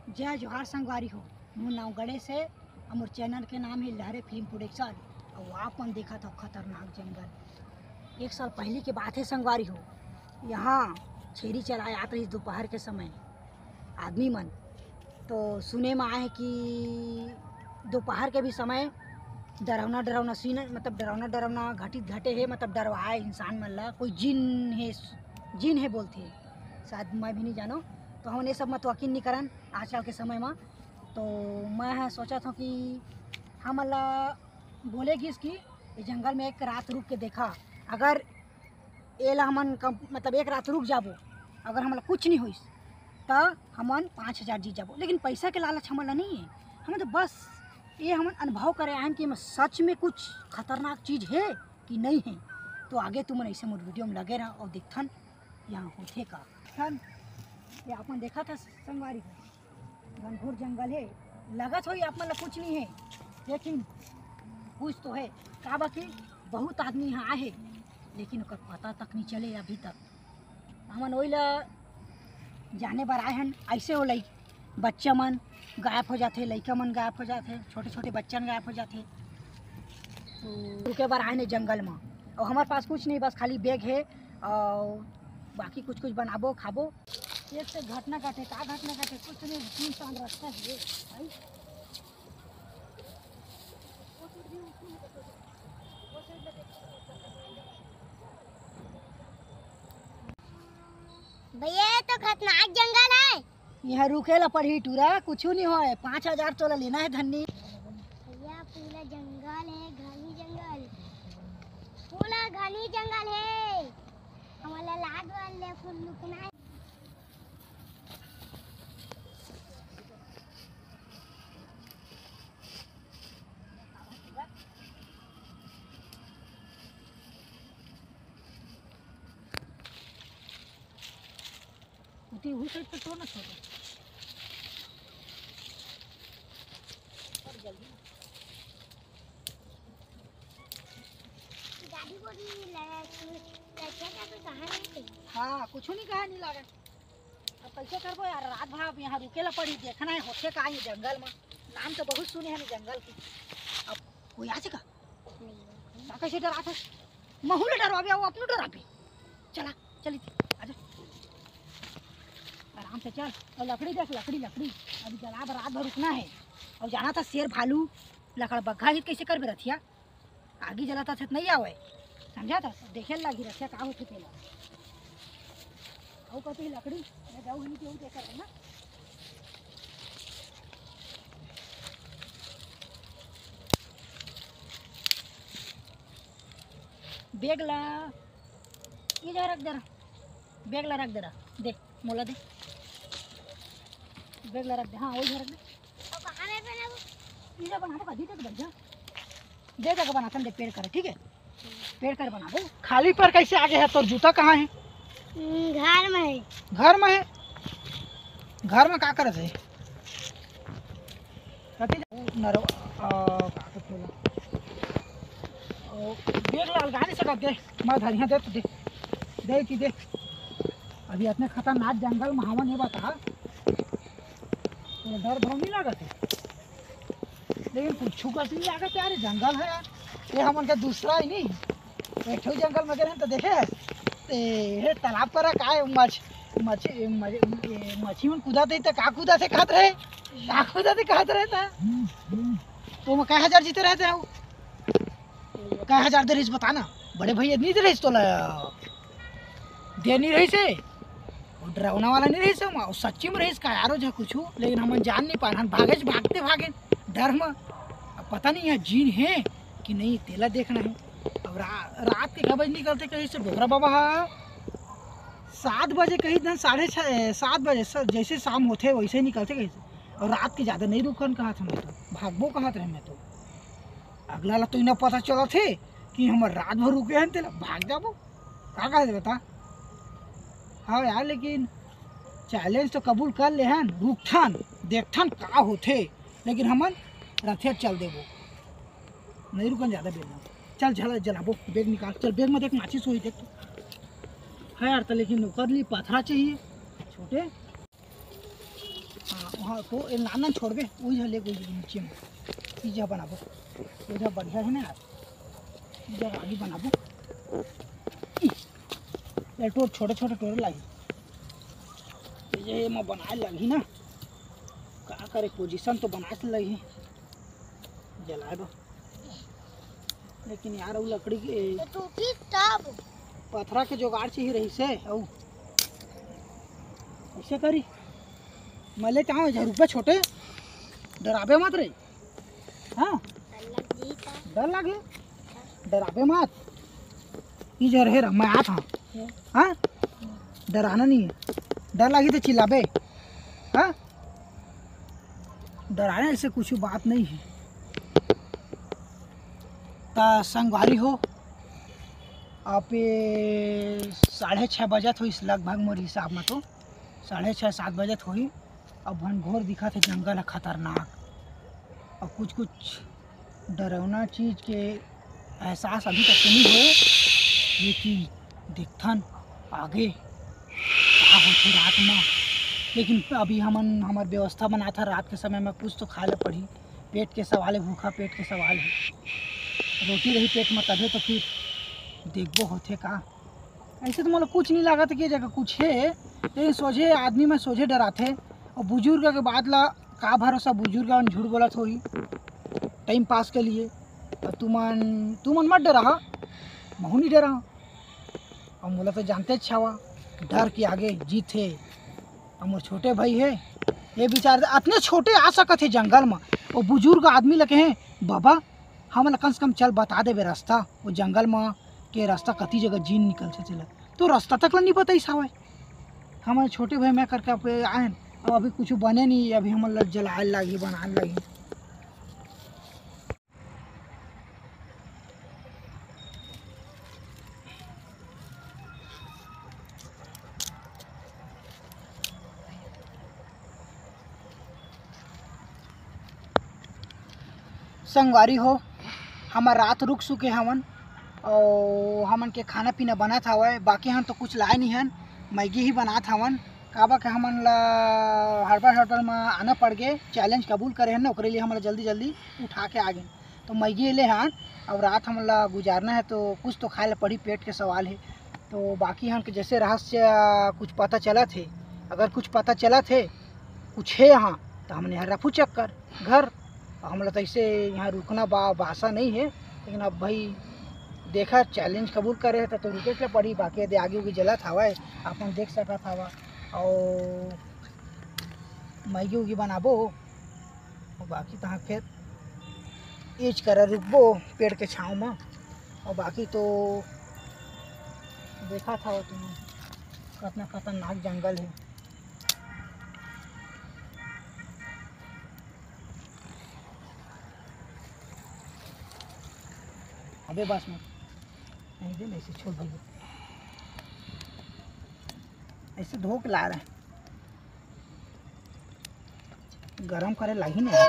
जय जोहार संगवारी हो। मोर नाम गणेश है और मोर चैनल के नाम है लहरे फिल्म प्रोडक्शन। और आप मन देखा था खतरनाक जंगल। एक साल पहले की बात है संगवारी हो, यहाँ छेरी चलाए आते रही दोपहर के समय आदमी मन। तो सुने में आए कि दोपहर के भी समय डरावना डरावना सीन, मतलब डरावना डरावना घटित घटे है, मतलब डरवाए इंसान मन ला। कोई जिन है बोलते है, शायद मैं भी नहीं जानो। तो हम ये सब मत यकीन नहीं करन आजकल के समय में। तो मैं सोचा था कि हम ला बोलेगी इसकी ये जंगल में एक रात रुक के देखा, अगर ये ला हमन मतलब एक रात रुक जाबो, अगर हमला कुछ नहीं होइस तो हमन 5000 जीत जाबो। लेकिन पैसा के लालच हमला नहीं है, हम तो बस ये हम अनुभव करे आए कि सच में कुछ खतरनाक चीज़ है कि नहीं है। तो आगे तुम ऐसे मोर वीडियो में लगे रहा और देखथन यहाँ होते का। ये आपने देखा था संगवारी को, घनघोर जंगल है, लगत हो आप मतलब कुछ नहीं है, लेकिन कुछ तो है। का बाकी बहुत आदमी यहाँ आए है, लेकिन ओकर पता तक नहीं चले अभी तक। हमन वही ला जाने बर आए हैं। ऐसे हो लई बच्चा मन गायब हो जाते, लड़का मन गायब हो जाते, छोटे छोटे बच्चन गायब हो जाते। तो रुके बार आए हैं जंगल में, और हमारे पास कुछ नहीं, बस खाली बैग है और बाकी कुछ कुछ बनाबो खाबो। एक से घटना घटे, का घटना घटे कुछ नहीं, सुनसान रास्ता है भाई। भैया तो खतरनाक जंगल है। यहाँ रुकेला पड़ी टूरा, कुछ नहीं हो। 5000 तोला लेना है धन्नी। भैया पूरा जंगल है, घनी जंगल, पूरा घनी जंगल है। हमारा लाग वाले फुल लुकना है। उठी हुई साइड पे तो ना छोड़ो, और जल्दी गाड़ी को भी लगा तो कहाँ नहीं। हाँ कुछ नहीं कहा, नहीं लगा। अब कैसे करबो यार, रात भर यहाँ रुकेला पड़ी, देखना है होते का ये जंगल में। नाम तो बहुत सुने हैं जंगल की। अब कोई आ सका कैसे डरा था, महूल डरवा भी आओ, अपनो डरा भी। चला चली आजा, आराम से चल। और लकड़ी देख, लकड़ी लकड़ी अभी जला भर रात भर रुकना है। और जाना था शेर भालू लकड़ बग्घा ही कैसे कर भी रथिया आगे जलाता था नहीं आवे, समझा था। देखे लगी रथिया का होते पहला और कहते लकड़ी मैं जाऊँ नहीं क्यों देख रहा ना। बैग ला ये जा रख दे रहा, बैग ला रख दे रहा, दे मोला दे, बैग ला रख दे। हाँ वही रख दे। और कहाँ में बनाऊँ? ये बना दो, कभी तक बन जा दे जगह बनाता देख, पेड़ कर ठीक है, पेड़ कर बना दो। खाली पर कैसे आगे है, तो जूता कहाँ है? घर में है। घर में है? घर में का करत है? नरो बैग लाल गाड़ी से दे, मैं धरिया दे तो दे दे कि दे। अभी इतने खतरनाक जंगल में हवा नहीं बता, तो डर भर नहीं लागत है, लेकिन कुछ कुछ नहीं लागत यार। जंगल है यार, ये हमन का दूसरा ही नहीं। एक जंगल में गए तो देखे ये तालाब पर का मछली में कूदा थे, तो का कूदा थे खात रहे, का कूदा थे खात रहे था। तो मैं कई हजार जीते रहते हैं, कई हजार दे रही बताना। बड़े भैया नहीं दे रही तो दे नहीं रही से, डरावना वाला नहीं रही से, और सच्ची में रही का यारो जो कुछ। लेकिन हम जान नहीं पा, हम भागे भागते भागे डर में। अब पता नहीं है जीन है कि नहीं, तेला देखना है। अब रात के 6 बजे निकलते कहीं से डोगरा बाबा 7 बजे, कहीं दिन 7:30 बजे जैसे शाम होते वैसे ही निकलते कहीं से। और रात के ज़्यादा नहीं रुकन कहा था, मैं तो भागबो कहा था। मैं तो अगला ला तो इन्हें पता चला थे कि हम रात भर रुके हैं, तेला भाग जाबो का कहे बता। हाँ यार, लेकिन चैलेंज तो कबूल कर ले हैं, रुकथन देखथन का होते। लेकिन हमन रथे चल देबो, नहीं रुकन ज़्यादा बेर में। चल झला जलाबो, बैग निकाल, चल बैग में देख माचिस हुई देख है यार। तो लेकिन कर ली पथरा चाहिए छोटे। हाँ वहाँ तो एक नाना छोड़बे वही ले कोई नीचे में पिज्जा बनाबो पिज्जा बढ़िया है ना यार पिज्जा आगे बनाबो टोर छोटे छोटे टोर लगी ये मैं बनाए लगी ना क्या करे पोजीशन तो बना के लगी जलाए दो लेकिन यार वो लकड़ी के तो की तब पथरा के जुगाड़ चाहिए रही से औ ऐसे करी मले कहाँ हजार रुपये छोटे डराबे मत रे हाँ अलग जी का डर लगे डराबे मत ये जो रहे मैं आता हूँ हाँ डराना नहीं है डर लगी तो चिल्लाबे हाँ डराने से कुछ बात नहीं है ता संगवारी हो आप 6:30 बजत हो इस लगभग मोर हिसाब में तो 6:30-7 बजत हो अब घनघोर दिखा थे जंगल है खतरनाक और कुछ कुछ डरावना चीज़ के एहसास अभी तक नहीं हुए लेकिन दिखथन आगे क्या होते रात में लेकिन अभी हमार व्यवस्था बना था रात के समय में कुछ तो खा ले पड़ी पेट के सवाल है भूखा पेट के सवाल है रोटी रही पेट में तभी तो फिर देखबो होते का ऐसे तो मतलब कुछ नहीं लगा था कि जगह कुछ है लेकिन सोझे आदमी में सोझे डराते और बुजुर्ग के बाद ला का भरोसा बुजुर्ग झूठ बोलत होई टाइम पास के लिए और तुमन मत डरा महू नहीं डरा और मोला तो जानते छावा डर के आगे जीत है और मोर छोटे भाई है ये बेचारे इतने छोटे आ सकते हैं जंगल में और बुजुर्ग आदमी लगे हैं बाबा हम कम से कम चल बता देवे रास्ता वो जंगल में के रास्ता कति जगह जीन निकल से चला तो रास्ता तक नहीं पता ही सावा हमारे छोटे भाई मैं करके आप आए अब अभी कुछ बने नहीं अभी हम जलाए लगी बनाने लगी संगवारी हो हमार रात रुक चुके हमन और हमन के खाना पीना बनात हवे बाकी हम तो कुछ लाए नहीं हन मैगी ही बनात हवन काबा के हमन ला हड़बड़ हड़बड़ में आना पड़ गए चैलेंज कबूल करे हैं ना ओकरे लिए हमन जल्दी जल्दी उठा के आ गए तो मैगी ले हन और रात हमन ला गुजारना है तो कुछ तो खाए ला पड़ी पेट के सवाल है तो बाकी हम के जैसे रहस्य कुछ पता चला थे अगर कुछ पता चला थे कुछ है यहाँ तो हमने यहाँ रफू चक्कर घर हम लोग तो ऐसे यहाँ रुकना भाषा नहीं है लेकिन अब भाई देखा चैलेंज कबूल करे तो रुके के पड़ी बाकी यदि आगे उगी जला था अपन देख सका था और मैगी उगी बनाबो बाकी तहाँ फिर एज कर रुकबो पेड़ के छाँव में और बाकी तो देखा था तुम कितना खतरनाक जंगल है अबे बस में नहीं दे ऐसे छोड़ दीजिए ऐसे धो के ला रहे हैं गरम करे लगी नहीं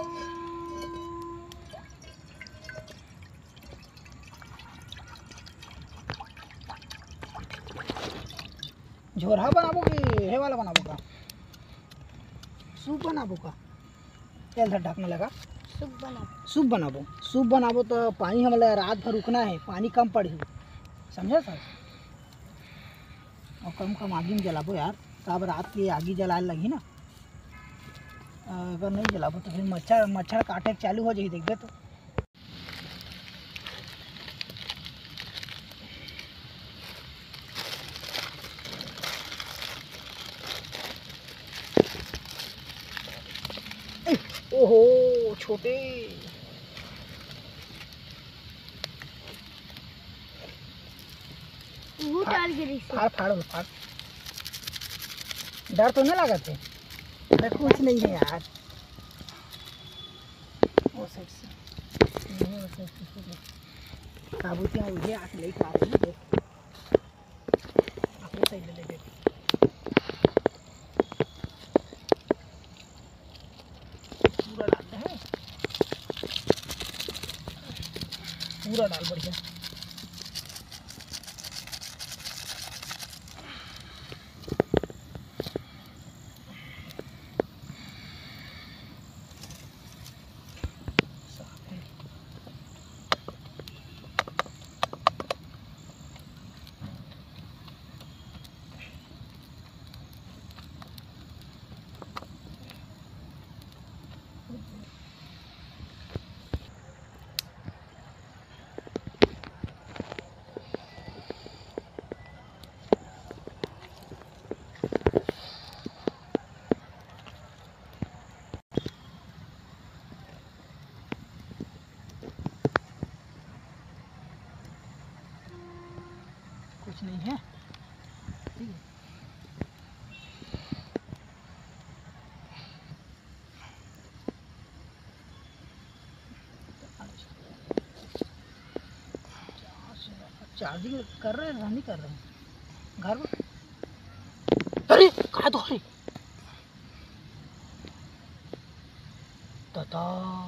झोरा बनाबो कि हे वाला बनाबो का सूप बनाबो का तेल धर ढकने लगा सूप बनाबो तो पानी हमारे रात भर रुकना है पानी कम पड़ी समझे सर और कम आगी में जलाबो यार तब रात की आगी जलाने लगी ना अगर नहीं जलाबो तो फिर मच्छर काटे चालू हो जाए देखबे तो ओहो छोटे फाड़ डर तो नहीं लगा थे कुछ नहीं है यार वो साइड से नहीं वो साइड से काबूतियाँ उधे आके ले पा रही है अपने साइड ले ले पूरा डालते हैं पूरा डाल बढ़िया चार्जिंग कर रहे हैं नहीं कर रहे हैं घर में। अरे कहा तो अरे तता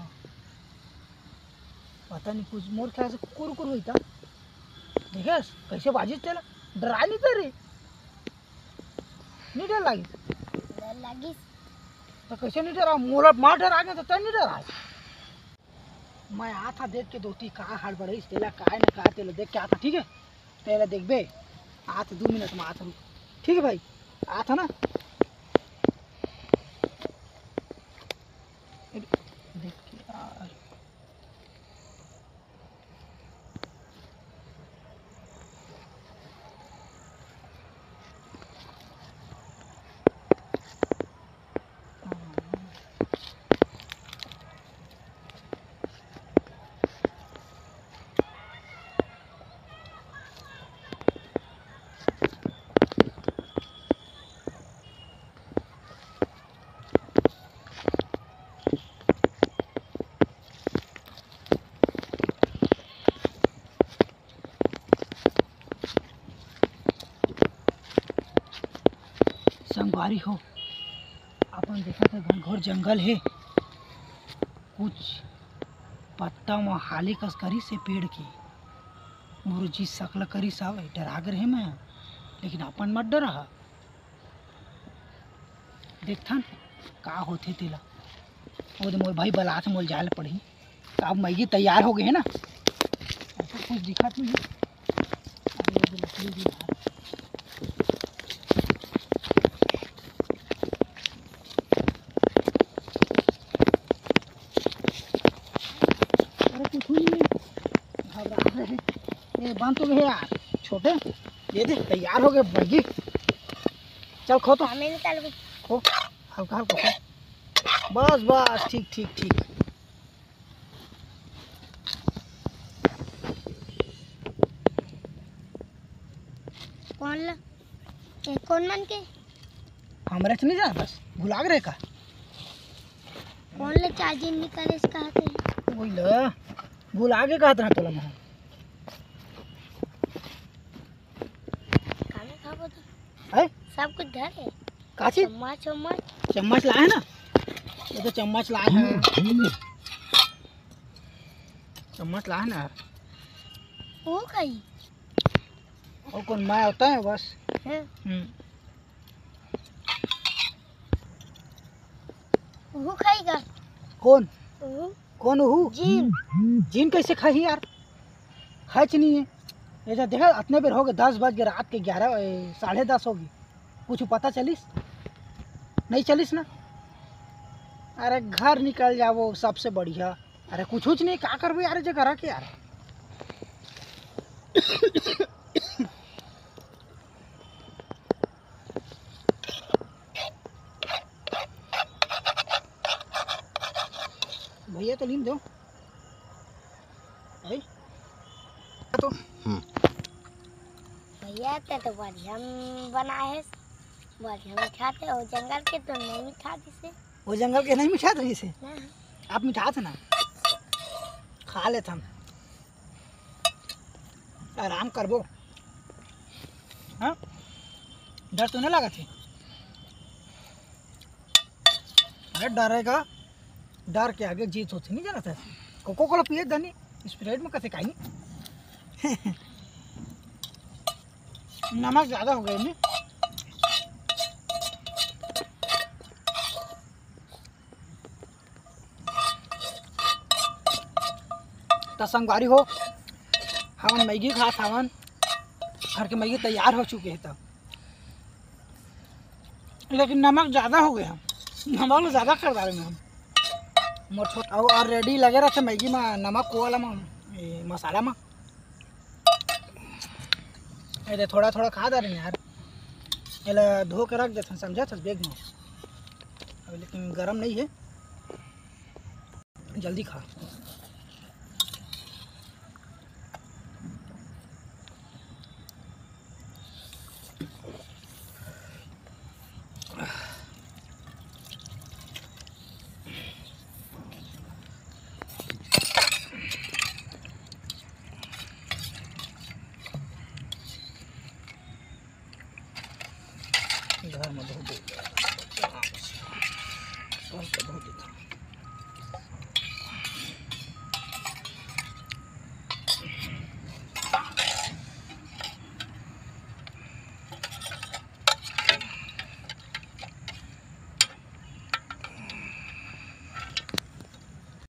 पता नहीं कुछ मोर ख्याल से कुकुर हुई था। देखे कैसे बाजी चला डरा नहीं कर रही नहीं डर लगी डर लगी तो कैसे नहीं डरा मोर मार डरा गया तो नहीं डरा। मैं आ था देख के दोती कहा हड़बड़ी तेला का ना कहा तेला देख के आता ठीक है तेला देख बे आ था 2 मिनट में आता ठीक है भाई आ था ना देख के यार संगवारी हो अपन देखा था घनघोर जंगल है कुछ पत्ता में हाली कस करी से पेड़ की मुरुजी सकल करी साव डरा कर है मैं लेकिन अपन मत डरा देखथन का होते तेला वो तो मोर भाई बलात मोल जाए पड़ी अब मैगी तैयार हो गई है ना ऐसा कुछ दिखा नहीं है। अरे ये लकड़ी भी यार ये बंद तो गए यार छोटे ये दे तैयार हो गए मैगी चल खो तो हमें निकाल खो हल्का हल्का खो बस बस ठीक ठीक ठीक कौन ला ये कौन मन के हमारे से नहीं जा बस भुला रहे का कौन ला चार्जिंग निकाले इसका हाथ वही ल भुला के कहत रहा तोला मैं खाना खाबो तो है सब कुछ धर है काची चम्मच चम्मच चम्मच लाए ना ये तो चम्मच लाए हैं चम्मच लाए ना वो खाई और कौन मैं होता है बस है वो खाएगा कौन वो कौन हूँ जीन जीन कैसे खाई यार खाच नहीं है ये जो देखा इतने बेर हो गए 10 बज गए रात के 11 10:30 होगी कुछ पता चलिस नहीं चलिस ना अरे घर निकल जाओ सबसे बढ़िया अरे कुछ नहीं क्या करबे यार जगह रख यार भैया तो लीन दो तो भैया ते तो बढ़िया बना है बढ़िया मिठाते और जंगल के तो नहीं मिठाते से वो जंगल के नहीं मिठा था इसे ना आप मिठा थे ना खा लेते हम आराम करबो हाँ डर तो नहीं लगा थी अरे डरेगा डर के आगे जीत होती नहीं जाना था कोको कोला पिए धनी स्प्राइट में कैसे खाई नमक ज़्यादा हो गया नहीं तो संगवारी हो हम मैगी खा थावन घर के मैगी तैयार हो चुके हैं तब लेकिन नमक ज़्यादा हो गया नमक ज़्यादा कर डाले हम मोर छोट और रेडी लगे रहे थे मैगी में नमक को वाला में मसाला में ये थोड़ा थोड़ा खा दे रहे यार ये धो के रख देते समझा था बैग में अब लेकिन गर्म नहीं है जल्दी खा कल तो बहुत था।